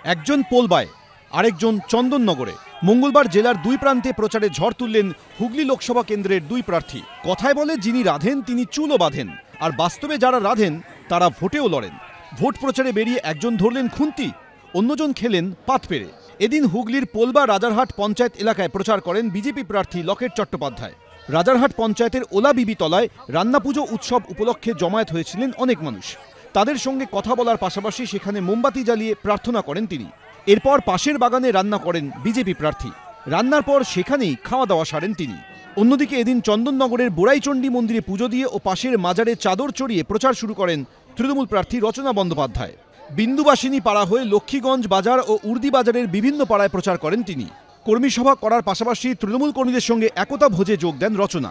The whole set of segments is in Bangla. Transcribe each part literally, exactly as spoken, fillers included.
একজন পোলবায়, আরেকজন চন্দননগরে। মঙ্গলবার জেলার দুই প্রান্তে প্রচারে ঝড় তুললেন হুগলি লোকসভা কেন্দ্রের দুই প্রার্থী। কথায় বলে যিনি রাধেন তিনি চুলও বাঁধেন, আর বাস্তবে যারা রাধেন তারা ভোটেও লড়েন। ভোট প্রচারে বেরিয়ে একজন ধরলেন খুন্তি, অন্যজন খেলেন পাত পেরে। এদিন হুগলির পোলবা রাজারহাট পঞ্চায়েত এলাকায় প্রচার করেন বিজেপি প্রার্থী লকেট চট্টোপাধ্যায়। রাজারহাট পঞ্চায়েতের ওলা বিবি তলায় রান্নাপুজো উৎসব উপলক্ষে জমায়েত হয়েছিলেন অনেক মানুষ। তাদের সঙ্গে কথা বলার পাশাপাশি সেখানে মোমবাতি জ্বালিয়ে প্রার্থনা করেন তিনি। এরপর পাশের বাগানে রান্না করেন বিজেপি প্রার্থী। রান্নার পর সেখানেই খাওয়া দাওয়া সারেন তিনি। অন্যদিকে এদিন চন্দননগরের বোড়াইচণ্ডী মন্দিরে পুজো দিয়ে ও পাশের মাজারে চাদর চড়িয়ে প্রচার শুরু করেন তৃণমূল প্রার্থী রচনা বন্দ্যোপাধ্যায়। বিন্দুবাসিনী পাড়া হয়ে লক্ষ্মীগঞ্জ বাজার ও উর্দি বাজারের বিভিন্ন পাড়ায় প্রচার করেন তিনি। কর্মী সভা করার পাশাপাশি তৃণমূল কর্মীদের সঙ্গে একতা ভোজে যোগ দেন রচনা।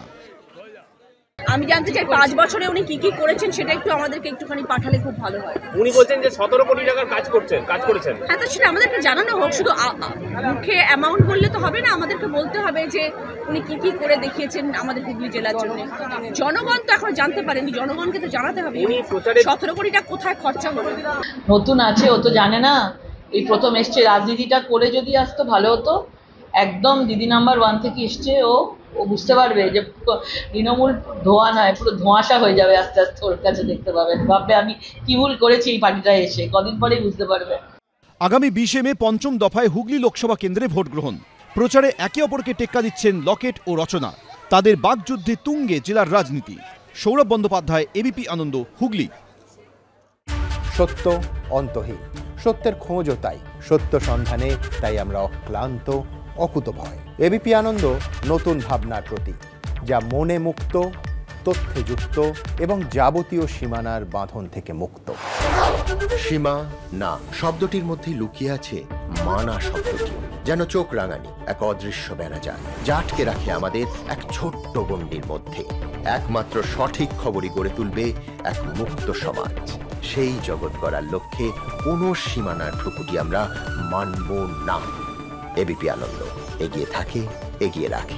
আমি জানতে চাই পাঁচ বছরে উনি কি কি করেছেন সেটা একটু আমাদেরকে একটুখানি পাঠালে খুব ভালো হয়। উনি বলছেন যে সতেরো কোটি টাকার কাজ করছেন কাজ করেছেন হ্যাঁ, তো সেটা আমাদেরকে জানানো হোক। শুধু মুখে অ্যামাউন্ট বললে তো হবে না, আমাদেরকে বলতে হবে যে উনি কি কি করে দেখিয়েছেন আমাদের হুগলি জেলার জন্য। জনগণ তো এখন জানতে পারেনি, জনগণকে তো জানাতে হবে সতেরো কোটি টাকা কোথায় খরচা হলো। নতুন আছে, ও তো জানে না, এই প্রথম এসছে। রাজনীতিটা করে যদি আসতো ভালো হতো। একদম দিদি নাম্বার ওয়ান থেকে এসছে ও ও বুঝতে পারবে যে তৃণমূল ধোঁয়া নয়, পুরো ধোঁয়াশা হয়ে যাবে আস্তে আস্তে। ওর কাছে দেখতে পাবেন, ভাববে আমি কি ভুল করেছি এই পার্টিটায় এসে, কদিন পরেই বুঝতে পারবে। আগামী বিশে মে পঞ্চম দফায় হুগলি লোকসভা কেন্দ্রে ভোট গ্রহণ। প্রচারে একে অপরকে টেক্কা দিচ্ছেন লকেট ও রচনা। তাদের বাকযুদ্ধে তুঙ্গে জেলার রাজনীতি। সৌরভ বন্দ্যোপাধ্যায়, এবিপি আনন্দ, হুগলি। সত্য অন্তহীন, সত্যের খোঁজও তাই, সত্য সন্ধানে তাই আমরা অক্লান্ত, অকুতভয়। এবিপি আনন্দ নতুন ভাবনার প্রতীক, যা মনে মুক্ত, তথ্যে যুক্ত এবং যাবতীয় সীমানার বাঁধন থেকে মুক্ত। সীমা না শব্দটির মধ্যে লুকিয়ে আছে মানা শব্দটি, যেন চোখ রাঙানি এক অদৃশ্য ব্যানাজার, যা আটকে রাখে আমাদের এক ছোট্ট গণ্ডির মধ্যে। একমাত্র সঠিক খবরই গড়ে তুলবে এক মুক্ত সমাজ। সেই জগৎ গড়ার লক্ষ্যে কোনো সীমানার ঠুকুটি আমরা মানব না। এবিপি আনন্দ এগিয়ে থাকে, এগিয়ে রাখে।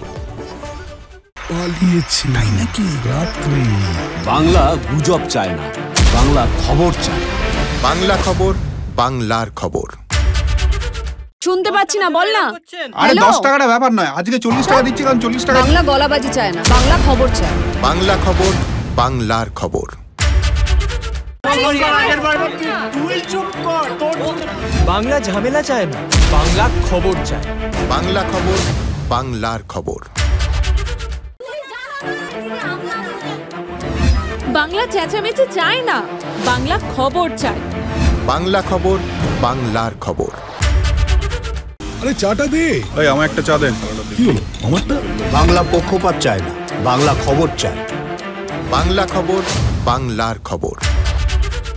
তাই নাকি? বাংলা গুজব চায় না, বাংলা খবর চায়। বাংলা খবর, বাংলার খবর। শুনতে পাচ্ছি না, বল না। আরে দশ টাকাটা ব্যাপার নয়, আজকে চল্লিশ টাকা দিচ্ছি, কারণ চল্লিশ টাকা। বাংলা গলাবাজি চায় না, বাংলা খবর চায়। বাংলা খবর, বাংলার খবর। বাংলা ঝামেলা চায় না, বাংলা খবর চায়। বাংলা খবর, বাংলার খবর। বাংলা চেঁচামেচি চায় না, বাংলা খবর চায়। বাংলা খবর, বাংলার খবর। আরে চাটা দে। এই আমার একটা চা দেন। কি হলো আমারটা? বাংলা পক্ষপাত চায় না, বাংলা খবর চায়। বাংলা খবর, বাংলার খবর।